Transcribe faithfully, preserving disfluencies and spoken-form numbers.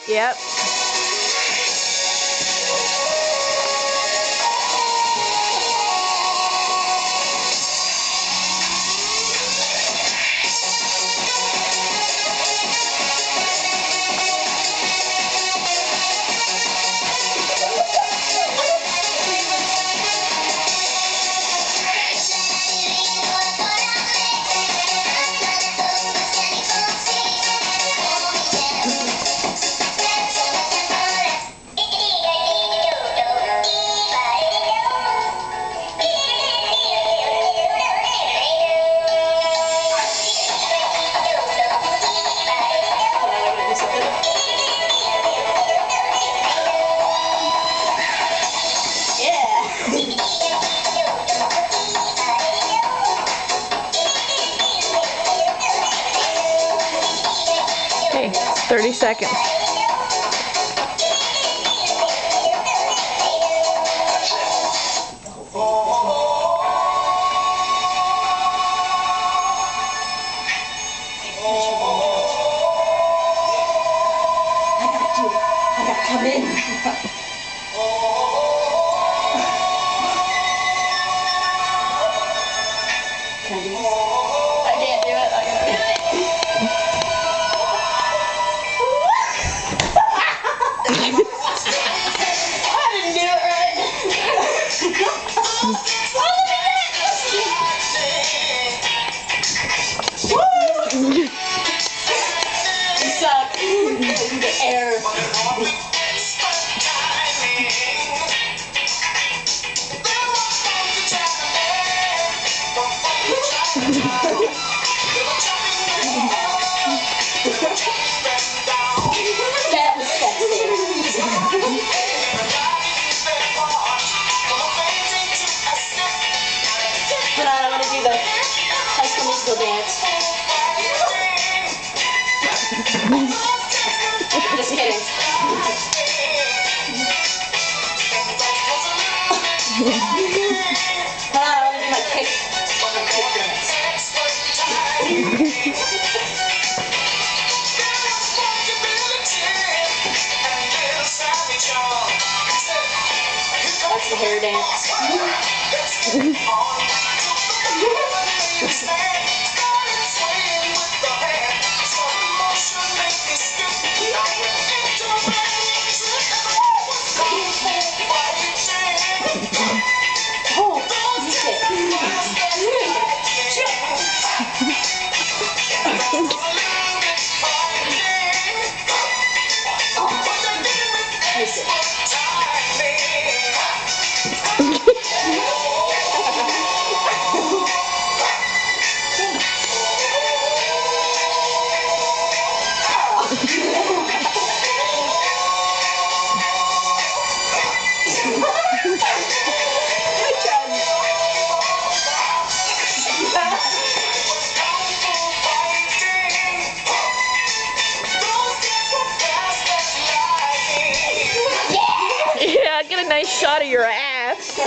Yep. Okay, thirty seconds. I got you. I got to come in. Can I do this? I can't do it. I can't do it. I didn't do it right. You suck. The air. That was sexy. Hold on, I want to do the High School Musical dance. Just kidding. Hold on, I want to do my kick. My kick dance. That's the hair dance. Oh, Yeah, get a nice shot of your ass.